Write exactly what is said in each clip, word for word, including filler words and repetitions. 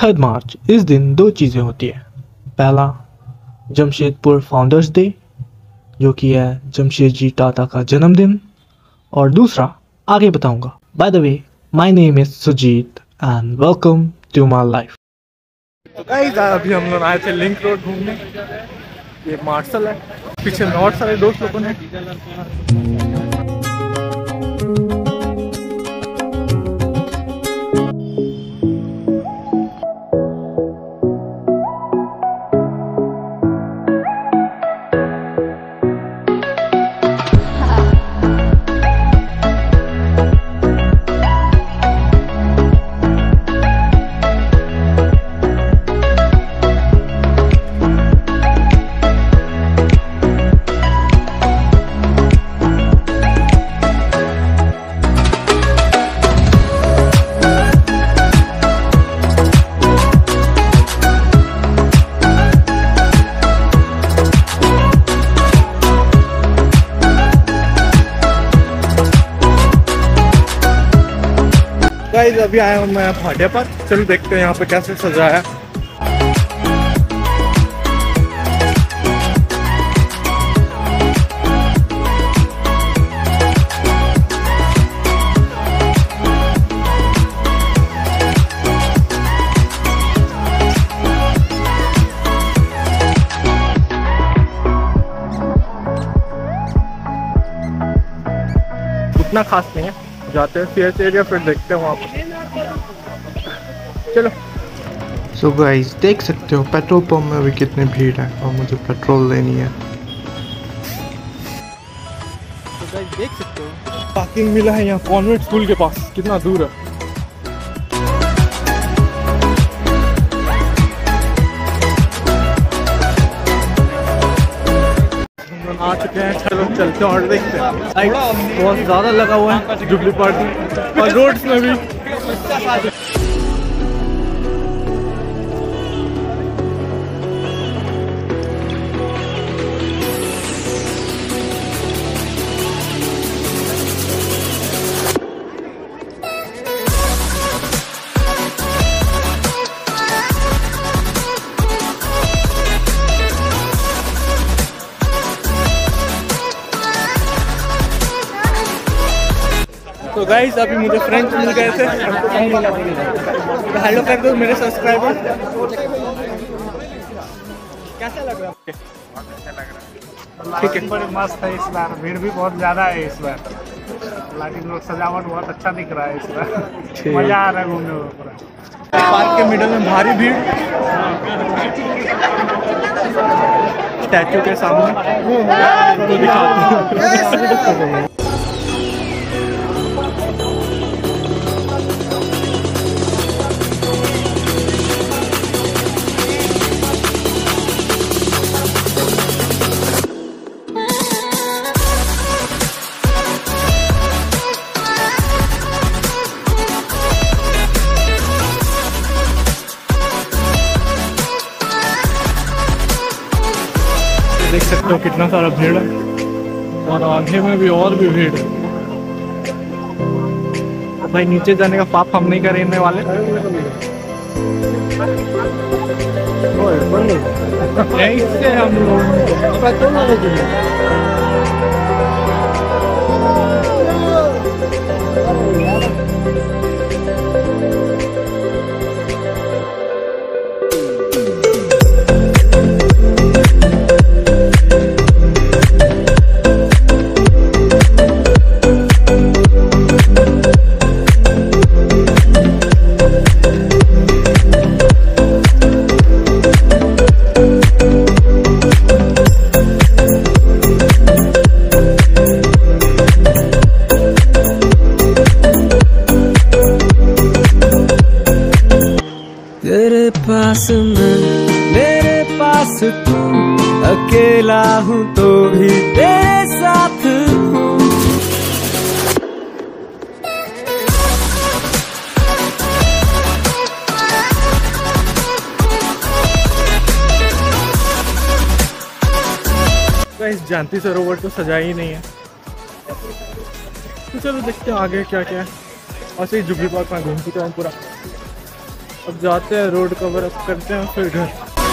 Third March इस दिन दो चीज़ें होती है। पहला जमशेदपुर फाउंडर्स डे जो कि है जमशेदजी टाटा का जन्मदिन, और दूसरा आगे बताऊंगा। By the way, my name is Sujeet and welcome to my life. तो गाइस अभी हम लोग आए थे लिंक रोड घूमने। ये मार्शल है, पीछे में और सारे दोस्त लोगों ने। गाइस अभी आया हूँ मैं भाटे पर, चलो देखते हैं यहाँ पे कैसे सजाया। उतना खास नहीं है, जाते हैं सीएच एरिया फिर देखते हैं वहाँ पर। चलो। सो गाइस देख सकते हो पेट्रोल पंप में भी कितनी भीड़ है और मुझे पेट्रोल लेनी है। तो गाइस देख सकते हो पार्किंग मिला है यहाँ कॉन्वेंट स्कूल के पास, कितना दूर है। आ चुके हैं, चलो चलते हैं और देखते हैं। लाइट बहुत ज़्यादा लगा हुआ है जुबली पार्क में और रोड्स में भी। तो गाइस अभी मुझे फ्रेंड्स मिल गए थे, तो हेलो कर दो मेरे सब्सक्राइबर। कैसा लग रहा है? बहुत अच्छा लग रहा है, ठीक है। बड़े मस्त है इस बार, भीड़ भी बहुत ज्यादा है इस बार, लेकिन लोग सजावट बहुत अच्छा दिख रहा है इस बार, मजा आ रहा है घूमने में पूरा। पार्क के मिडल में भारी भीड़, स्टैचू के सामने तो दिखाते हैं। देख सकते हो कितना सारा भीड़ है और आगे में भी और भी भीड़ है। तो भाई नीचे जाने का पाप हम नहीं करने वाले। यहीं से हम लोग तेरे पास मैं, मेरे पास तू, अकेला हूँ तो भी तेरे साथ हूँ। इस जानती सरोवर तो सजा ही नहीं है, तो चलो देखते हैं आगे क्या क्या है। और से जुबली पार्क में घूम चुका हूँ पूरा। अब जाते हैं, रोड कवर अप करते हैं, फिर घर।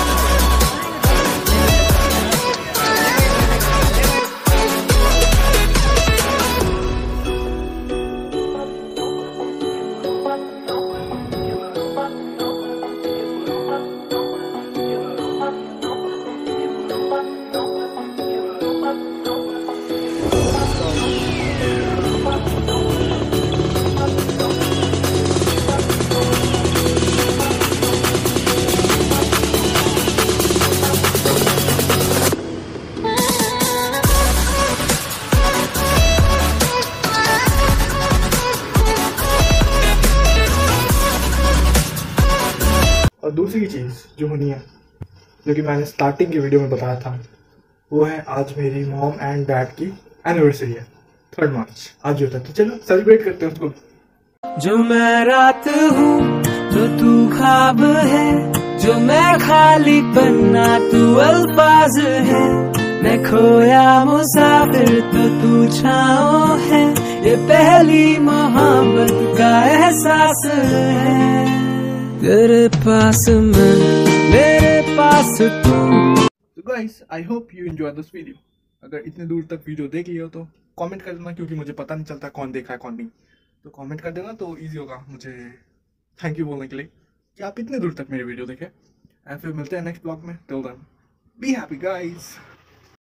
और दूसरी चीज़ जो होनी है, जो कि मैंने स्टार्टिंग की वीडियो में बताया था, वो है आज मेरी मॉम एंड डैड की एनिवर्सरी है, थर्ड मार्च आज होता है। तो चलो सेलिब्रेट करते हैं उसको। जो मैं रात हूँ तो तू ख्वाब है, जो मैं खाली पन्ना तू अल्फाज है, मैं खोया मुसाफिर तो तू छाँव है, ये पहली मोहब्बत का एहसास है, तेरे पास मैं, मेरे पास तू। So guys, I hope you enjoyed this video. अगर इतने दूर तक वीडियो देख लिया हो तो कमेंट कर देना, क्योंकि मुझे पता नहीं चलता कौन देखा है कौन नहीं। तो कमेंट कर देना तो इजी होगा मुझे थैंक यू बोलने के लिए कि आप इतने दूर तक मेरी वीडियो देखें। एंड फिर मिलते हैं नेक्स्ट ब्लॉग में। Till then be happy guys.